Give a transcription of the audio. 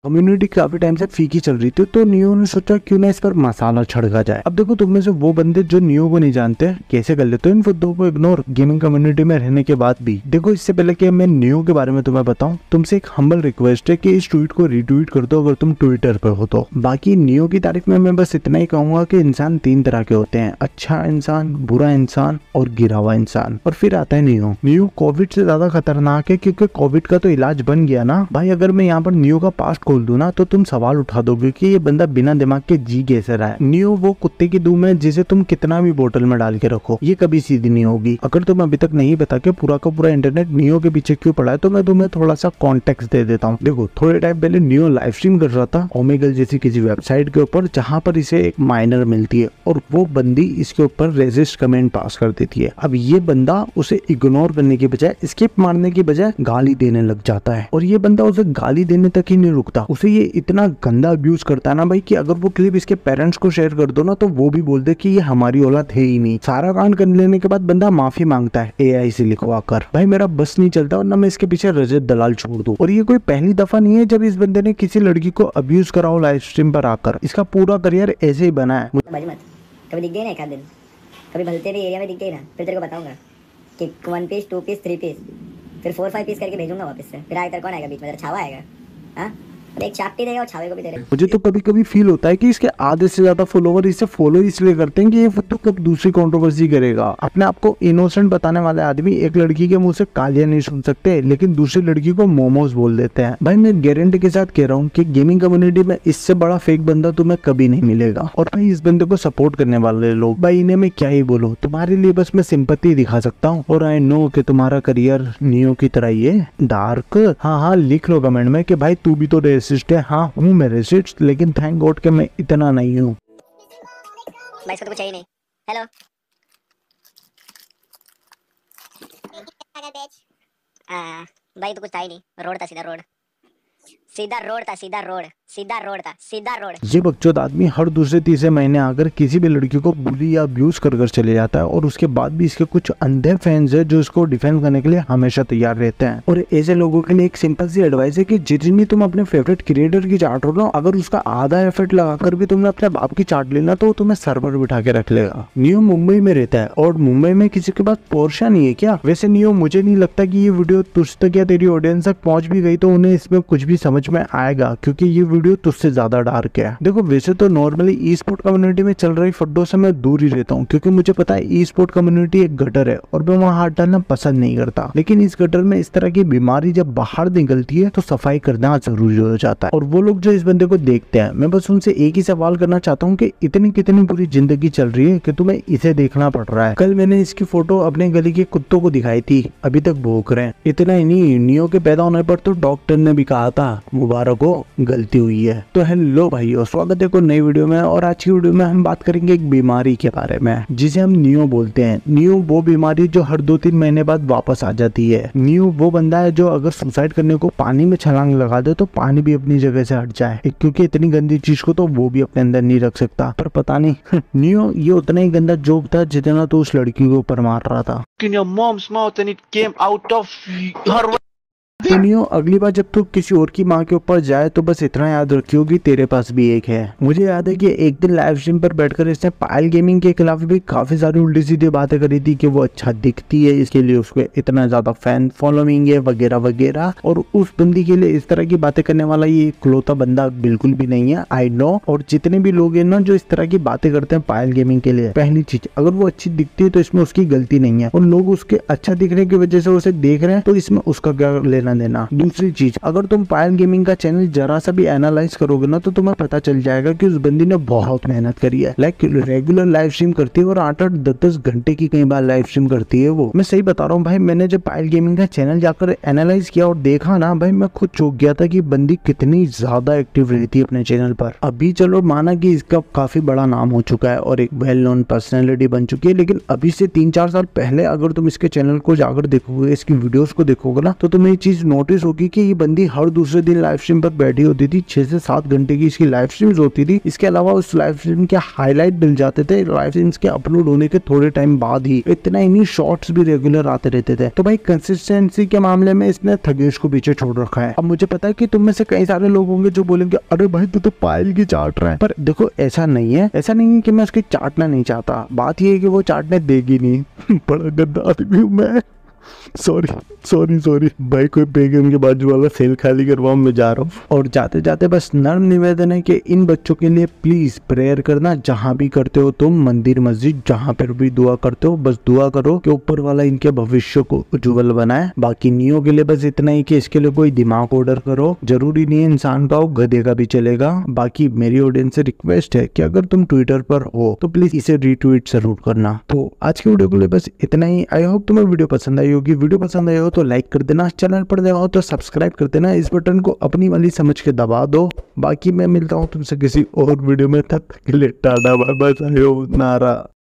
Community काफी time से फीकी चल रही थी, तो नियो ने सोचा क्यों ना इस पर मसाला छिड़का जाए। अब देखो, तुम में से वो बंदे जो नियो को नहीं जानते कैसे कर लेते हो इन मुद्दों को इग्नोर गेमिंग कम्युनिटी में रहने के बाद भी। देखो, इससे पहले कि मैं नियो के बारे में तुम्हें बताऊं, तुमसे एक हम्बल रिक्वेस्ट है कि इस ट्वीट को रीट्वीट कर दो अगर तुम ट्विटर पर हो तो। बाकी नियो की तारीफ में मैं बस इतना ही कहूंगा कि इंसान 3 तरह के होते हैं, अच्छा इंसान, बुरा इंसान और गिरा हुआ इंसान। और फिर आता है नियो। नियो कोविड से ज्यादा खतरनाक है क्योंकि कोविड का तो इलाज बन गया ना भाई। अगर मैं यहाँ पर नियो का पास्ट खोल दूं ना तो तुम सवाल उठा दोगे कि ये बंदा बिना दिमाग के जी कैसे रहा है। नियो वो कुत्ते की दुम है जिसे तुम कितना भी बोतल में डाल के रखो, ये कभी सीधी नहीं होगी। अगर तुम अभी तक नहीं बता के पूरा का पूरा इंटरनेट नियो के पीछे क्यों पड़ा है तो मैं तुम्हें थोड़ा सा कॉन्टेक्स्ट दे देता हूँ। देखो, थोड़े टाइम पहले नियो लाइव स्ट्रीम कर रहा था ओमेगल जैसी किसी वेबसाइट के ऊपर, जहाँ पर इसे एक माइनर मिलती है और वो बंदी इसके ऊपर रेजिस्ट कमेंट पास कर देती है। अब ये बंदा उसे इग्नोर करने की बजाय, स्किप मारने की बजाय गाली देने लग जाता है। और ये बंदा उसे गाली देने तक ही नहीं रुकता, उसे ये इतना गंदा अब्यूज करता है ना भाई कि अगर वो क्लिप इसके पेरेंट्स को शेयर कर दो ना तो वो भी बोल दे कि ये हमारी औलाद है ही नहीं। सारा कांड कर लेने के बाद बंदा माफी मांगता है एआई से लिखवा कर। भाई मेरा बस नहीं चलता और ना मैं इसके पीछे रजत दलाल छोड़ दूं। और ये कोई पहली दफा नहीं है जब इस बंदे ने किसी लड़की को अब्यूज करा हो लाइव स्ट्रीम पर आकर। इसका पूरा करियर ऐसे ही बना है। कभी दिख गई ना एक आध दिन, कभी भलते भी एरिया में दिख गई ना, फिर तेरे को बताऊंगा कि 1 पीस 2 पीस 3 पीस फिर 4-5 पीस करके भेजूंगा वापस से। फिर आगे कौन आएगा बीच में? तेरा छावा आएगा। हाँ, एक चापटी देगा और छावे को भी तेरे। मुझे तो कभी कभी फील होता है कि इसके आधे से ज्यादा फॉलोवर इसे फॉलो इसलिए करते हैं कि ये तो कब दूसरी कंट्रोवर्सी करेगा। अपने आप को इनोसेंट बताने वाले आदमी एक लड़की के मुंह से गालियां नहीं सुन सकते लेकिन दूसरी लड़की को मोमोज बोल देते हैं। भाई मैं गारंटी के साथ कह रहा हूँ कि गेमिंग कम्युनिटी में इससे बड़ा फेक बंदा तुम्हें कभी नहीं मिलेगा। और भाई इस बंदे को सपोर्ट करने वाले लोग, भाई इन्हें मैं क्या ही बोलूं, तुम्हारे लिए बस मैं सिंपैथी दिखा सकता हूँ। और आई नो कि तुम्हारा करियर नियो की तरह ही है डार्क। हाँ, लिख लो कमेंट में कि भाई तू भी तो रेसिस्ट है। हाँ हूँ मैं रेसिस्ट, लेकिन थैंक गॉड कि मैं इतना नहीं हूँ। भाई इसको तो कुछ चाहिए नहीं। हेलो भाई तो कुछ था ही नहीं, रोड था, सीधा रोड, सीधा रोड था, सीधा रोड, सीधा रोड था, सीधा रोड। ये बकचोद आदमी हर दूसरे तीसरे महीने आकर किसी भी लड़की को बुली या अब्यूज कर चले जाता है और उसके बाद भी इसके कुछ अंधे फैंस है जो इसको डिफेंड करने के लिए हमेशा तैयार रहते हैं। और ऐसे लोगों के लिए एक सिंपल सी एडवाइस है कि जितनी तुम अपने फेवरेट क्रिएटर की चाट हो ना, अगर उसका आधा एफर्ट लगाकर भी तुमने अपने बाप की चाट लेना तो तुम्हें सर्वर बिठा के रख लेगा। नियो मुंबई में रहता है और मुंबई में किसी के पास पोर्शा नहीं है क्या? वैसे नियो, मुझे नहीं लगता कि ये वीडियो तुझ तक या तेरी ऑडियंस तक पहुंच भी गई तो उन्हें इसमें कुछ भी समझ में आएगा, क्योंकि ये वीडियो तुझसे ज्यादा डार्क है। देखो, वैसे तो नॉर्मली ई स्पोर्ट कम्युनिटी में चल रही फड्डों से मैं दूर ही रहता हूँ, क्योंकि मुझे पता है ई स्पोर्ट कम्युनिटी एक गटर है और मैं वहाँ हाथ डालना पसंद नहीं करता। लेकिन इस गटर में इस तरह की बीमारी जब बाहर निकलती है तो सफाई करना जरूरी हो जाता है। और वो लोग जो इस बंदे को देखते हैं, मैं बस उनसे एक ही सवाल करना चाहता हूँ कि इतनी कितनी बुरी जिंदगी चल रही है कि तुम्हें इसे देखना पड़ रहा है। कल मैंने इसकी फोटो अपने गली के कुत्तों को दिखाई थी, अभी तक भौंक रहे हैं। इतना ही नहीं, नियो के पैदा होने पर तो डॉक्टर ने भी कहा था मुबारक हो, गलती हुई है। तो हेलो भाइयों, स्वागत है को नई वीडियो में। और आज की वीडियो में हम बात करेंगे एक बीमारी के बारे में जिसे हम नियो बोलते हैं। नियो वो बीमारी जो हर 2-3 महीने बाद वापस आ जाती है। नियो वो बंदा है जो अगर सुसाइड करने को पानी में छलांग लगा दे तो पानी भी अपनी जगह से हट जाए, क्योंकि इतनी गंदी चीज को तो वो भी अपने अंदर नहीं रख सकता। पर पता नहीं नियो ये उतना ही गंदा जोक था जितना तो उस लड़की के ऊपर मार रहा था। तो नियो, अगली बार जब तू किसी और की माँ के ऊपर जाए तो बस इतना याद रखियो कि तेरे पास भी एक है। मुझे याद है कि एक दिन लाइव स्ट्रीम पर बैठकर इसने पायल गेमिंग के खिलाफ भी काफी सारी उल्टी सीधी बातें करी थी कि वो अच्छा दिखती है, इसके लिए उसको इतना ज्यादा फैन फॉलोइंग है वगैरह वगैरह। और उस बंदी के लिए इस तरह की बातें करने वाला ये इकलौता बंदा बिल्कुल भी नहीं है, आई नो। और जितने भी लोग हैं ना जो इस तरह की बातें करते हैं पायल गेमिंग के लिए, पहली चीज, अगर वो अच्छी दिखती है तो इसमें उसकी गलती नहीं है और लोग उसके अच्छा दिखने की वजह से उसे देख रहे हैं तो इसमें उसका क्या लेना देना। दूसरी चीज, अगर तुम पायल गेमिंग का चैनल जरा सा भी एनालाइज करोगे ना तो तुम्हें पता चल जाएगा कि उस बंदी ने बहुत मेहनत करी है। लाइक रेगुलर लाइव स्ट्रीम करती है और 8-8 10-10 घंटे की कई बार लाइव स्ट्रीम करती है वो। मैं सही बता रहा हूँ भाई, मैंने जब पायल गेमिंग का चैनल जाकर एनालाइज किया और देखा ना भाई, मैं खुद चौंक गया था कि बंदी कितनी ज्यादा एक्टिव रहती है अपने चैनल पर। अभी चलो माना कि इसका काफी बड़ा नाम हो चुका है और एक वेल नोन पर्सनैलिटी बन चुकी है, लेकिन अभी से 3-4 साल पहले अगर तुम इसके चैनल को जाकर देखोगे, इसकी वीडियोस को देखोगे ना तो तुम्हें ये चीज चीज नोटिस होगी कि ये बंदी हर दूसरे दिन लाइव स्ट्रीम पर बैठी होती थी। 6 से 7 घंटे की इसकी लाइव स्ट्रीम्स होती थी। इसके अलावा उस लाइव स्ट्रीम के हाईलाइट मिल जाते थे लाइव स्ट्रीम्स के अपलोड होने के थोड़े टाइम बाद ही। इतना ही नहीं, शॉर्ट्स भी रेगुलर आते रहते थे। तो भाई कंसिस्टेंसी के मामले में इसने थगेश को पीछे छोड़ रखा है। अब मुझे पता है कि तुम में से कई सारे लोग होंगे जो बोलेंगे अरे भाई तू तो पायल की चाट रहा है, पर देखो ऐसा नहीं है। ऐसा नहीं है कि मैं उसकी चाटना नहीं चाहता, बात ये है कि वो चाटने देगी नहीं। बड़ा गंदा आदमी हूं मैं। सॉरी भाई, कोई बेगम के बाजू वाला सेल खाली करवाओ, मैं जा रहा हूँ। और जाते जाते बस नर्म निवेदन है कि इन बच्चों के लिए प्लीज प्रेयर करना। जहाँ भी करते हो तुम, मंदिर मस्जिद जहाँ पर भी दुआ करते हो, बस दुआ करो कि ऊपर वाला इनके भविष्य को उज्जवल बनाए। बाकी नियो के लिए बस इतना ही कि इसके लिए कोई दिमाग ऑर्डर करो। जरूरी नहीं है इंसान का हो, गधे का भी चलेगा। बाकी मेरी ऑडियंस से रिक्वेस्ट है कि अगर तुम ट्विटर पर हो तो प्लीज इसे रीट्वीट जरूर करना। तो आज की वीडियो के लिए बस इतना ही। आई होप तुम्हें वीडियो पसंद आई होगी। वीडियो पसंद आई हो तो लाइक कर देना, चैनल पर नए हो तो सब्सक्राइब कर देना। इस बटन को अपनी वाली समझ के दबा दो। बाकी मैं मिलता हूँ तुमसे किसी और वीडियो में, तब तक के लिए टाटा बाय बाय, नारा।